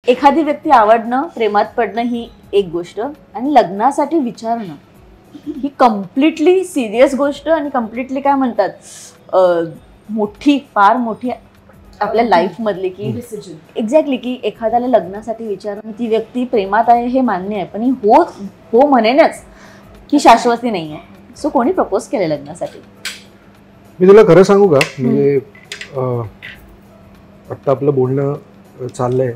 एखादी व्यक्ती आवडणं, प्रेमात पडणं ही एक गोष्ट, आणि लग्नासाठी विचारणं ही कम्प्लिटली सिरियस गोष्ट आणि कम्प्लिटली काय म्हणतात मोठी, फार मोठी आपल्या लाईफ मधली की एक्झॅक्टली की एखाद्याला लग्नासाठी विचारणं, ती व्यक्ती प्रेमात आहे हे मान्य आहे, पण ही हो हो म्हणेनच की शाश्वती नाही आहे. सो कोणी प्रपोज केलं लग्नासाठी? मी तुला खरं सांगू का, म्हणजे आत्ता आपलं बोलणं चाललंय,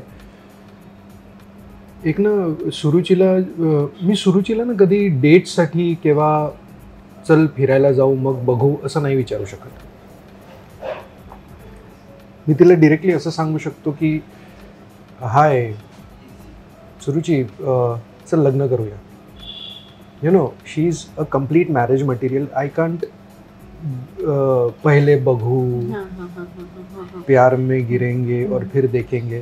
एक ना मी सुरुचीला ना कधी डेटसाठी किंवा चल फिरायला जाऊ मग बघू असं नाही विचारू शकत. मी तिला डिरेक्टली असं सांगू शकतो की हाय सुरुची, चल लग्न करूया. You know, she is a complete marriage material. I can't पहले बघू, प्यार में गिरेंगे और फिर देखेंगे.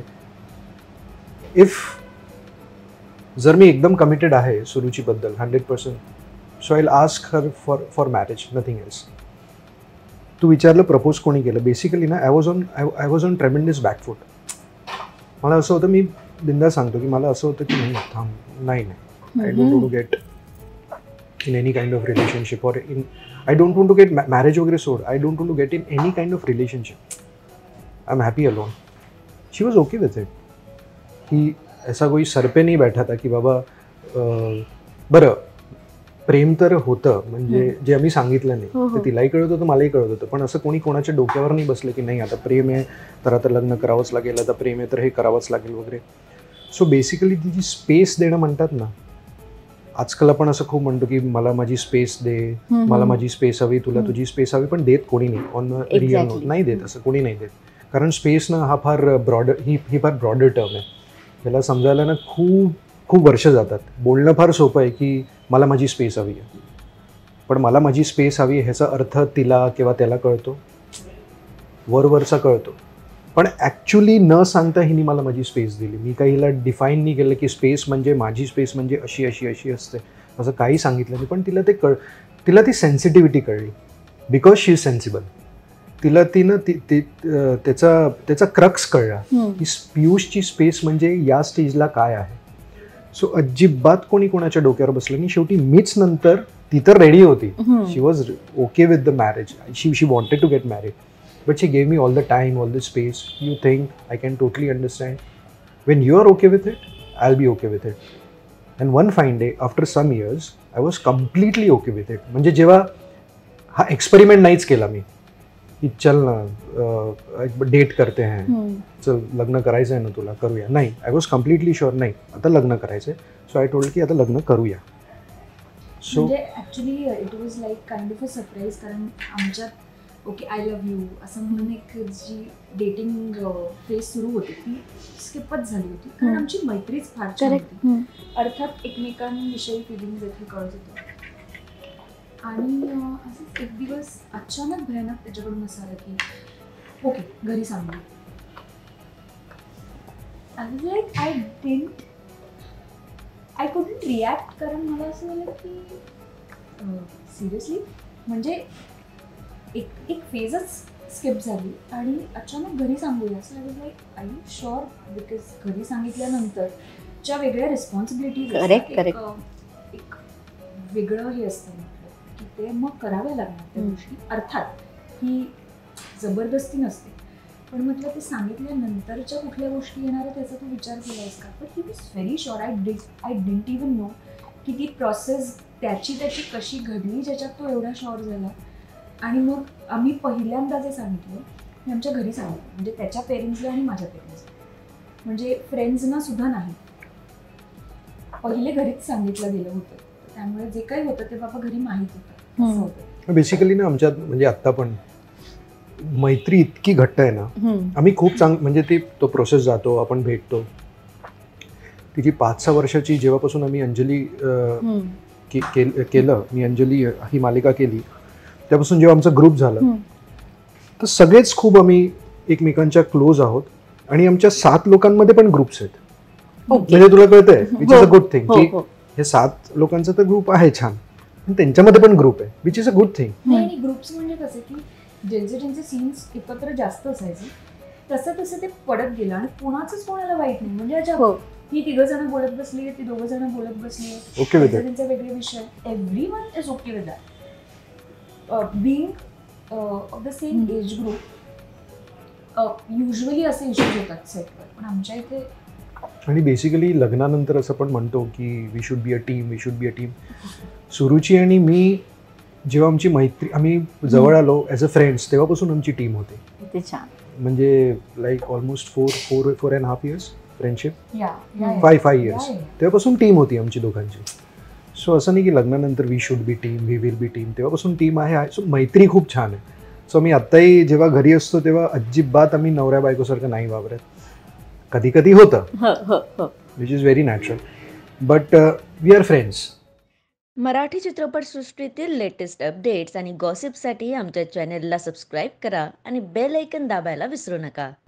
जर मी एकदम कमिटेड आहे सुरुचीबद्दल 100%, so I will ask her for marriage, nothing else. तू विचारलं प्रपोज कोणी केलं, बेसिकली ना I was on tremendous back foot. मला असं होतं, मी बिंदास सांगतो की मला असं होतं की नाही थांब, नाही I don't want to get in any kind of relationship, और I don't want to get marriage वगैरह सोड, I don't want to get in any kind of relationship. I'm happy alone. She was okay with it. कि ऐसा कोई sir पे नहीं बैठा था की बाबा बरं प्रेम तर होतं, म्हणजे जे आम्ही सांगितलं नाही ते तिलाही कळत होतं, मलाही कळत होतं, पण असं कोणी कोणाच्या डोक्यावर नाही बसलं की नाही आता प्रेम आहे तर आता लग्न करावंच लागेल, आता प्रेम आहे तर हे करावंच लागेल वगैरे. सो बेसिकली ती जी स्पेस देणं म्हणतात ना, आजकाल आपण असं खूप म्हणतो की मला माझी स्पेस दे, मला माझी स्पेस हवी, तुला तुझी स्पेस हवी, पण देत कोणी नाही. ऑन रिअल नोट नाही देत, असं कोणी नाही देत. कारण स्पेस ना हा फार ब्रॉडर, ही फार ब्रॉडर टर्म आहे. त्याला समजायला ना खूप खूप वर्ष जातात. बोलणं फार सोपं आहे की मला माझी स्पेस हवी आहे, पण मला माझी स्पेस हवी ह्याचा अर्थ तिला किंवा त्याला कळतो, वरवरचा कळतो, पण ॲक्च्युली न सांगता हिने मला माझी स्पेस दिली. मी काही हिला डिफाईन नाही केलं की स्पेस म्हणजे माझी स्पेस म्हणजे अशी अशी अशी असते, असं काही सांगितलं नाही. पण तिला ती सेन्सिटिव्हिटी कळली, बिकॉज शी इज सेन्सिबल. तिला त्याचा क्रक्स कळला की पियुषची स्पेस म्हणजे या स्टेजला काय आहे. सो अजिबात कोणी कोणाच्या डोक्यावर बसलं नाही. शेवटी मीच नंतर, ती तर रेडी होती, she was okay with the marriage, she wanted to get married. But she gave me all the time, all the space. You think I can totally understand. When you are okay with it, I'll be okay with it. And one fine day, after some years, I was completely okay with it. म्हणजे जेव्हा हा experiment नाहीच केला मी की चल ना date करते हैं, चल लग्न करायचं आहे ना तुला, करूया. नाही, आय वॉज कम्प्लिटली शुअर नाही आता लग्न करायचं आहे. सो आय टोल्ड की आता लग्न करूया. So actually it was like kind of a surprise, कारण आमच्यात ओके आय लव्ह यू असं म्हणून एक जी डेटिंग फेज सुरू होती ती स्किपच झाली होती, कारण आमची मैत्रीच फार छान होती. अर्थात एकमेकांविषयी फिलिंग देखील कळत होतं. आणि असंच एक दिवस अचानक भयानक त्याच्याकडून असं आलं की ओके घरी सांगू. लाईक आय कुडंट रिॲक्ट, कारण मला असं झालं की सिरियसली म्हणजे एक फेजच स्किप झाली आणि अचानक घरी सांगूया असं. I was like I you sure, because घरी सांगितल्यानंतर ज्या वेगळ्या रिस्पॉन्सिबिलिटीज एक वेगळं हे असतं म्हटलं की ते मग कराव्या लागणार त्या गोष्टी. अर्थात ही जबरदस्ती नसते, पण म्हटलं ते सांगितल्यानंतरच्या कुठल्या गोष्टी येणार आहे त्याचा तू विचार केला आहेस का. But he was very sure. I didn't even know की ती प्रोसेस त्याची कशी घडली ज्याच्यात तो एवढा शुअर झाला. आणि मग आम्ही पहिल्यांदा जे सांगितलं मी आमच्या घरी सांगितलं, म्हणजे त्याच्या पेरेंट्सला आणि माझ्या पेरेंट्सला, म्हणजे फ्रेंड्सना सुद्धा नाही. पहिले घरीच सांगितलं गेलं होतं, त्यामुळे जे काही होतं ते बाबा घरी माहीत होतं. बेसिकली ना आमच्यात म्हणजे आत्ता पण मैत्री इतकी घट्ट आहे ना, आम्ही खूप म्हणजे तो प्रोसेस जातो, आपण भेटतो. तिची 5-6 वर्षाची जेव्हापासून आम्ही अंजली केलं, मी अंजली ही मालिका केली, त्यापासून जेव्हा आमचा ग्रुप झाला तर सगळेच खूप आम्ही एकमेकांच्या क्लोज आहोत. आणि आमच्या 7 लोकांमध्ये पण ग्रुप्स आहेत. म्हणजे तुला कळतंय, which is a good thing की हे 7 लोकांचा तर ग्रुप आहे छान, पण त्यांच्यामध्ये पण ग्रुप आहे, which is a good thing. नाही, ग्रुप्स म्हणजे कसं की ज्यांचे सीन्स एकत्र जास्त असायचे तसं तसं ते पडत गेलं आणि कुणाचंच कोणाला वाईट नाही. म्हणजे अच्छा हो ही 3 जण बोलत बसली, ती 2 जण बोलत बसली, ओके विथ त्यांचे वेगळे विषय. Everyone is okay with that. Being of the same age group usually असे इश्यूज होतात सेटवर, पण आमच्या इथे आणि बेसिकली लग्नानंतर असं पण म्हणतो की we should be a team, we should be a team. Suruchi आणि मी जेव्हा आमची मैत्री, आम्ही जवळ आलो ॲज अ फ्रेंड्स, तेव्हापासून आमची टीम होती. किती छान. म्हणजे लाईक ऑलमोस्ट 4.5 years फ्रेंडशिप, या 5 years, तेव्हापासून टीम होती आमची दोघांची. सो असं नाही की लग्नानंतर we should be team, we will be team, तेव्हापासून टीम आहे. सो मैत्री खूप छान आहे. सो मी आत्ताही जेव्हा घरी असतो तेव्हा अजिबात आम्ही नवऱ्या बायकोसारखं नाही वावरत. कधी कधी होतं, which is very natural, but we are friends. Marathi चित्रपटसृष्टीतील लेटेस्ट अपडेट्स आणि गॉसिपसाठी आमच्या चॅनेलला सबस्क्राईब करा आणि बेल ऐकन दाबायला विसरू नका.